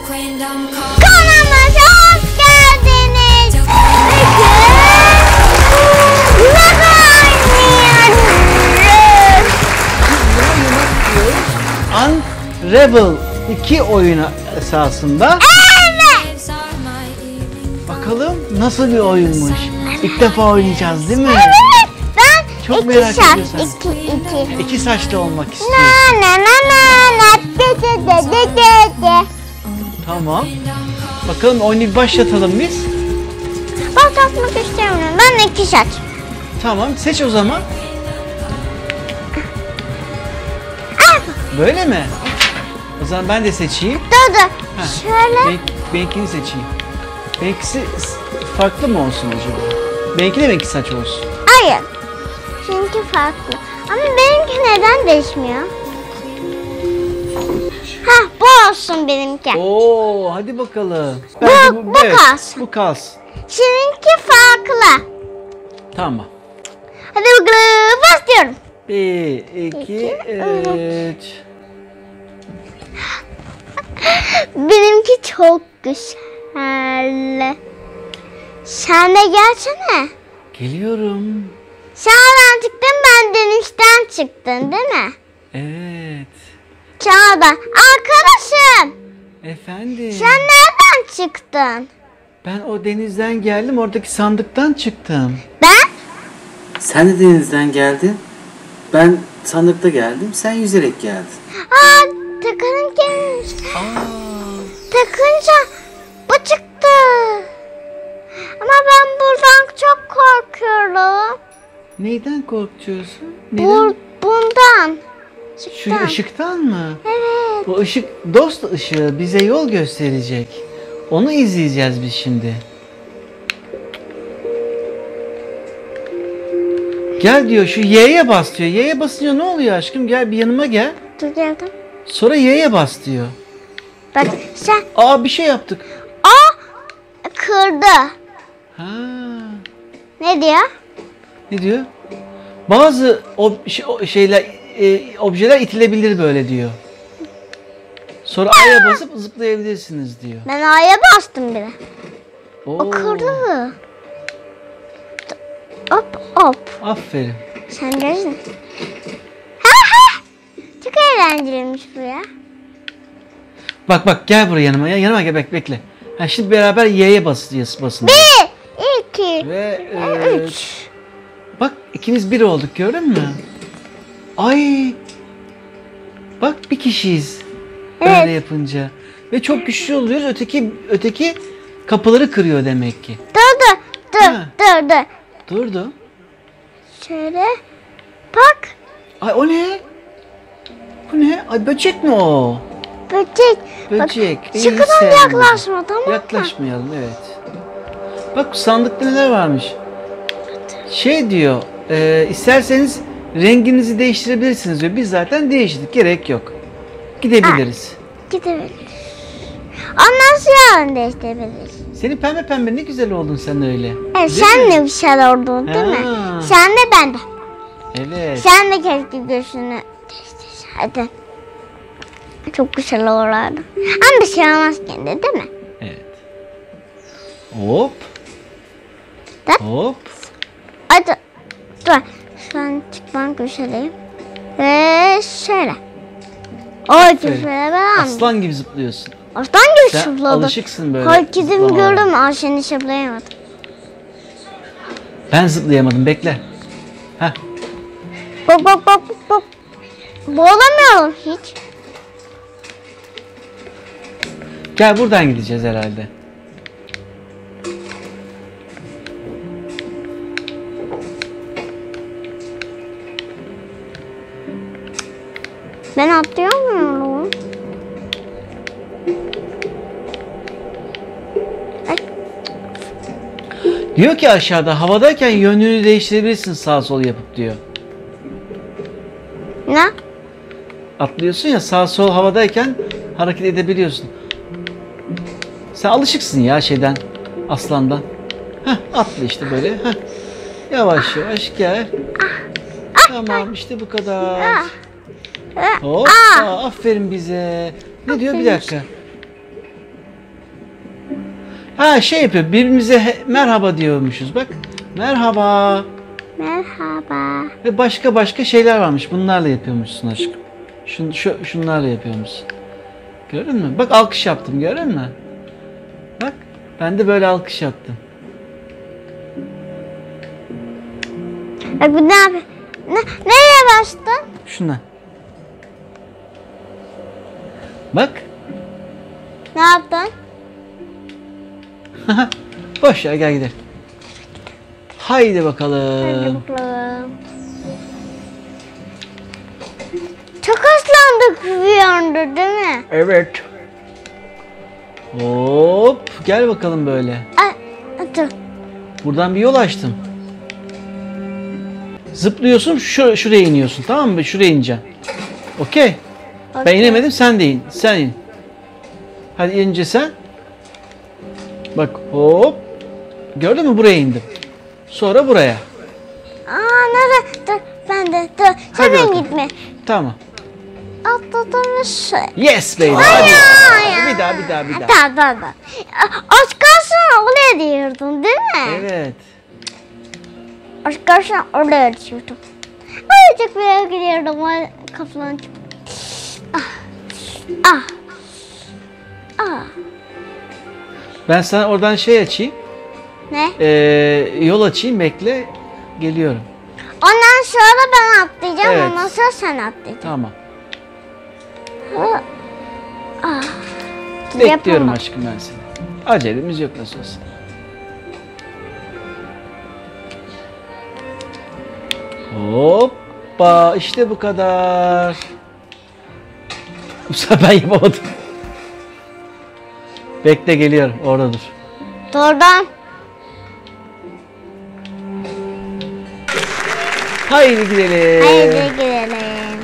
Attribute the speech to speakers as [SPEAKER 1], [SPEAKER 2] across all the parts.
[SPEAKER 1] Kanalımıza hoş geldiniz.
[SPEAKER 2] Unravel 2 oyunu esasında.
[SPEAKER 1] Evet.
[SPEAKER 2] Bakalım nasıl bir oyunmuş. İlk defa oynayacağız değil mi?
[SPEAKER 1] Evet. Ben
[SPEAKER 2] Çok
[SPEAKER 1] iki
[SPEAKER 2] merak
[SPEAKER 1] saç,
[SPEAKER 2] ediyorsun.
[SPEAKER 1] iki.
[SPEAKER 2] İki saçlı olmak istiyorsun.
[SPEAKER 1] Na na na na de.
[SPEAKER 2] Tamam. Bakalım oyunu bir başlatalım biz.
[SPEAKER 1] Başlatmak istemiyorum. Ben iki saç.
[SPEAKER 2] Tamam, seç o zaman. Böyle mi? O zaman ben de seçeyim.
[SPEAKER 1] Dur.
[SPEAKER 2] Ha,
[SPEAKER 1] Şöyle.
[SPEAKER 2] Benimkini seçeyim. Benimkisi farklı mı olsun acaba? Benimki de mi iki saç olsun?
[SPEAKER 1] Hayır. Çünkü farklı. Ama benimki neden değişmiyor? Hah, bu olsun benimki.
[SPEAKER 2] Oo, hadi bakalım.
[SPEAKER 1] Bu kalsın.
[SPEAKER 2] Bu kalsın.
[SPEAKER 1] Seninki farklı.
[SPEAKER 2] Tamam.
[SPEAKER 1] Hadi bakalım, başlıyorum.
[SPEAKER 2] 1, 2, 3.
[SPEAKER 1] Benimki çok güzel. Sen de gelsene.
[SPEAKER 2] Geliyorum.
[SPEAKER 1] Çağdan çıktın, ben denizden çıktın değil mi?
[SPEAKER 2] Evet.
[SPEAKER 1] Çağdan. Arkadaşım.
[SPEAKER 2] Efendim.
[SPEAKER 1] Sen nereden çıktın?
[SPEAKER 2] Ben o denizden geldim. Oradaki sandıktan çıktım.
[SPEAKER 1] Ben?
[SPEAKER 2] Sen de denizden geldin. Ben sandıkta geldim. Sen yüzerek geldin.
[SPEAKER 1] Takının gelmiş. Takınca bu çıktı. Ama ben buradan çok korkuyorum.
[SPEAKER 2] Neyden korkuyorsun? Neden?
[SPEAKER 1] Bundan.
[SPEAKER 2] Şu ışıktan mı?
[SPEAKER 1] Evet.
[SPEAKER 2] Bu ışık dost ışığı, bize yol gösterecek. Onu izleyeceğiz biz şimdi. Gel diyor, şu Y'ye bas diyor. Y'ye basınca ne oluyor aşkım? Gel bir yanıma gel.
[SPEAKER 1] Dur geldim.
[SPEAKER 2] Sonra Y'ye bas diyor.
[SPEAKER 1] Bak sen.
[SPEAKER 2] Bir şey yaptık.
[SPEAKER 1] Kırdı.
[SPEAKER 2] Ha.
[SPEAKER 1] Ne diyor?
[SPEAKER 2] Ne diyor? Bazı objeler itilebilir böyle diyor. Sonra A'ya basıp zıplayabilirsiniz diyor.
[SPEAKER 1] Ben A'ya bastım bile.
[SPEAKER 2] Oo.
[SPEAKER 1] O kırdı. Hop.
[SPEAKER 2] Aferin.
[SPEAKER 1] Sen görürsün. Ha. Çok eğlenceliymiş bu ya.
[SPEAKER 2] Bak gel buraya yanıma. Yanıma gel, bekle. Ha, şimdi beraber Y'ye basın.
[SPEAKER 1] 1, 2,
[SPEAKER 2] Ve
[SPEAKER 1] 3.
[SPEAKER 2] bak ikimiz bir olduk, gördün mü? Ay. Bak bir kişiyiz.
[SPEAKER 1] Evet.
[SPEAKER 2] Böyle yapınca. Ve çok güçlü oluyoruz. Öteki kapıları kırıyor demek ki.
[SPEAKER 1] Dur.
[SPEAKER 2] Durdu.
[SPEAKER 1] Şöyle. Bak.
[SPEAKER 2] Ay o ne? Bu ne? Ay böcek mi o?
[SPEAKER 1] Böcek.
[SPEAKER 2] Böcek.
[SPEAKER 1] Bak, sıkıdan yaklaşma, tamam mı?
[SPEAKER 2] Yaklaşmayalım, evet. Bak sandıkta neler varmış. Şey diyor, isterseniz renginizi değiştirebilirsiniz diyor. Biz zaten değiştirdik, gerek yok. Gidebiliriz.
[SPEAKER 1] Gidebiliriz. Ondan sonra değiştirebiliriz.
[SPEAKER 2] Senin pembe ne güzel oldun sen öyle.
[SPEAKER 1] Evet,
[SPEAKER 2] Değil
[SPEAKER 1] sen
[SPEAKER 2] mi?
[SPEAKER 1] de bir şeyler oldun değil mi?
[SPEAKER 2] Ha.
[SPEAKER 1] Sen de ben de.
[SPEAKER 2] Evet.
[SPEAKER 1] Sen de keşke göğsünü değiştirseydin. Çok güzel olurdu. Ama bir şey olmaz kendi değil mi?
[SPEAKER 2] Evet. Hop.
[SPEAKER 1] Bak.
[SPEAKER 2] Hop.
[SPEAKER 1] Hadi. Dur. Şu an çıkmak üzereyim. Ve şöyle. Şöyle ben.
[SPEAKER 2] Aslan gibi zıplıyorsun.
[SPEAKER 1] Aslan gibi
[SPEAKER 2] Sen
[SPEAKER 1] şıpladım.
[SPEAKER 2] alışıksın böyle
[SPEAKER 1] Herkesin
[SPEAKER 2] zıplamalara.
[SPEAKER 1] gördüm. Seni şıplayamadım.
[SPEAKER 2] Ben zıplayamadım, bekle. Heh.
[SPEAKER 1] Bak. Boğulamıyorum hiç.
[SPEAKER 2] Gel buradan gideceğiz herhalde.
[SPEAKER 1] Ben atlayamıyorum.
[SPEAKER 2] Diyor ki aşağıda havadayken yönünü değiştirebilirsin sağ sol yapıp diyor.
[SPEAKER 1] Ne?
[SPEAKER 2] Atlıyorsun ya, sağ sol havadayken hareket edebiliyorsun. Sen alışıksın ya şeyden, aslandan. Atla işte böyle. Yavaş gel. Tamam, işte bu kadar. Hoppa, aferin bize. Ne diyor, bir dakika. Ha şey yapıyor. Birbirimize merhaba diyormuşuz bak. Merhaba.
[SPEAKER 1] Merhaba.
[SPEAKER 2] Ve başka şeyler varmış. Bunlarla yapıyormuşsun aşkım. Şunlarla yapıyormuşsun. Gördün mü? Bak alkış yaptım. Gördün mü? Bak. Ben de böyle alkış yaptım.
[SPEAKER 1] Bak bu ne yapıyor? Nereye bastın?
[SPEAKER 2] Şuna. Bak.
[SPEAKER 1] Ne yaptın?
[SPEAKER 2] Boş ver gel gidelim. Haydi bakalım.
[SPEAKER 1] Hadi bakalım. Çok aslandık bir anda değil mi?
[SPEAKER 2] Evet. Hop. Gel bakalım böyle.
[SPEAKER 1] Ay, dur.
[SPEAKER 2] Buradan bir yol açtım. Zıplıyorsun şuraya iniyorsun tamam mı? Şuraya ineceksin. Okey. Ben
[SPEAKER 1] Okey.
[SPEAKER 2] inemedim sen de in. Sen in. Hadi inince sen. Bak hop. Gördün mü buraya indim. Sonra buraya.
[SPEAKER 1] Aa nerede? Dur ben de dur.
[SPEAKER 2] Hadi
[SPEAKER 1] Sakın
[SPEAKER 2] bakalım.
[SPEAKER 1] gitme.
[SPEAKER 2] Tamam.
[SPEAKER 1] Atladım şey.
[SPEAKER 2] Yes baby. Hadi.
[SPEAKER 1] Ay.
[SPEAKER 2] Bir daha.
[SPEAKER 1] Tamam. Az kalsın oraya diyordun değil mi?
[SPEAKER 2] Evet.
[SPEAKER 1] Az kalsın oraya diyordum. Azıcık bir yere gidiyordum. Kafadan çıktı. Ah.
[SPEAKER 2] Ben sana oradan şey açayım.
[SPEAKER 1] Ne?
[SPEAKER 2] Yol açayım bekle. Geliyorum.
[SPEAKER 1] Ondan sonra ben atlayacağım.
[SPEAKER 2] Evet.
[SPEAKER 1] Ondan sonra sen atlayacaksın.
[SPEAKER 2] Tamam.
[SPEAKER 1] Ah.
[SPEAKER 2] Bekliyorum
[SPEAKER 1] Yapamam.
[SPEAKER 2] aşkım ben seni. Acelemiz yok nasıl olsa. Hoppa işte bu kadar. Bu sefer ben yapamadım. Bekle geliyorum orada dur.
[SPEAKER 1] Doğrudan.
[SPEAKER 2] Haydi gidelim.
[SPEAKER 1] Haydi gidelim.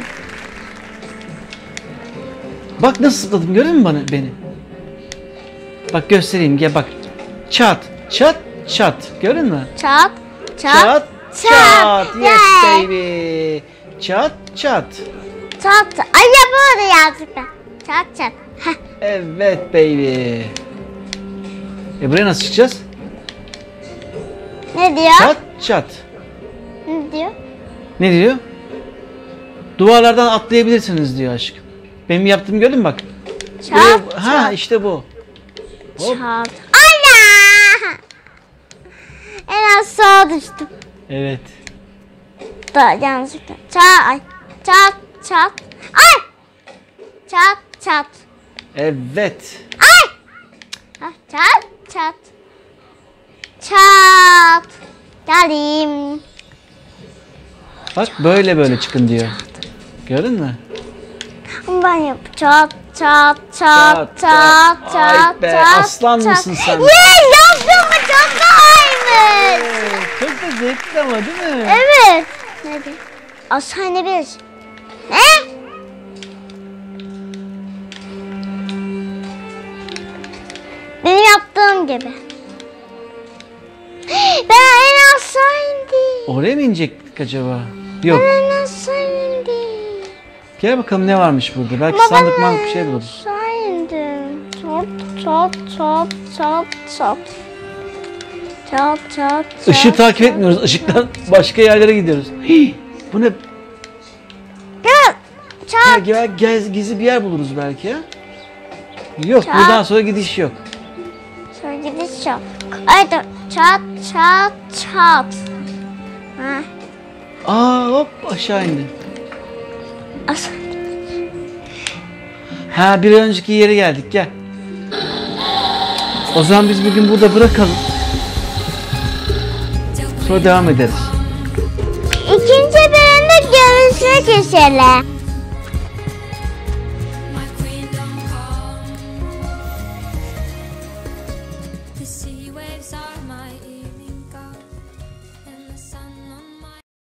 [SPEAKER 2] Bak nasıl zıpladım gördün mü beni? Bak göstereyim gel bak. Çat çat çat gördün mü?
[SPEAKER 1] Çat.
[SPEAKER 2] Çat çat. Yes
[SPEAKER 1] Yay.
[SPEAKER 2] baby. Çat çat.
[SPEAKER 1] Çat. Ay yapamadı yazıklar. Çat. Heh.
[SPEAKER 2] Evet baby. Buraya nasıl çıkacağız?
[SPEAKER 1] Ne diyor?
[SPEAKER 2] Çat çat.
[SPEAKER 1] Ne diyor?
[SPEAKER 2] Ne diyor? Duvarlardan atlayabilirsiniz diyor aşkım. Benim yaptığımı gördün mü bak.
[SPEAKER 1] Çat.
[SPEAKER 2] Ha işte bu. Hop.
[SPEAKER 1] Çat. Allah! En aşağı düştüm.
[SPEAKER 2] Evet.
[SPEAKER 1] Da yanlışlıkla. Çat. Ay! Çat.
[SPEAKER 2] Evet.
[SPEAKER 1] Ay! Ha, çat. Çat. Geldim.
[SPEAKER 2] Bak böyle çıkın diyor. Gördün mü?
[SPEAKER 1] Ben yapacağım. Çat.
[SPEAKER 2] Ay be, aslan mısın sen?
[SPEAKER 1] Yaptım mı çok kolaymış.
[SPEAKER 2] Çok da zevkli ama değil mi?
[SPEAKER 1] Evet. Ne diyor? Aşağı inebiliriz. Ne? Benim yaptığım gibi. Ben en aşağı indim.
[SPEAKER 2] Oraya mı inecektik acaba? Yok.
[SPEAKER 1] Ben en aşağı indim.
[SPEAKER 2] Gel bakalım ne varmış burada. Belki
[SPEAKER 1] Ama
[SPEAKER 2] sandık
[SPEAKER 1] ben
[SPEAKER 2] mandık bir şey buluruz.
[SPEAKER 1] aşağı indim. Çat.
[SPEAKER 2] Işığı takip etmiyoruz. Işıktan başka yerlere gidiyoruz. Hii, bu ne?
[SPEAKER 1] Gel. Çat.
[SPEAKER 2] Gizli bir yer buluruz belki ya. Yok
[SPEAKER 1] Çat.
[SPEAKER 2] buradan sonra gidiş yok.
[SPEAKER 1] Sonra gidiş yok. Ay dur. Çat. Ha.
[SPEAKER 2] Hop aşağı indi.
[SPEAKER 1] Aşağı.
[SPEAKER 2] Ha bir önceki yere geldik gel. O zaman biz bugün burada bırakalım. Sonra devam ederiz.
[SPEAKER 1] İkinci bölümde görüşmek üzere.
[SPEAKER 3] My queen don't call. The sea waves are my ears.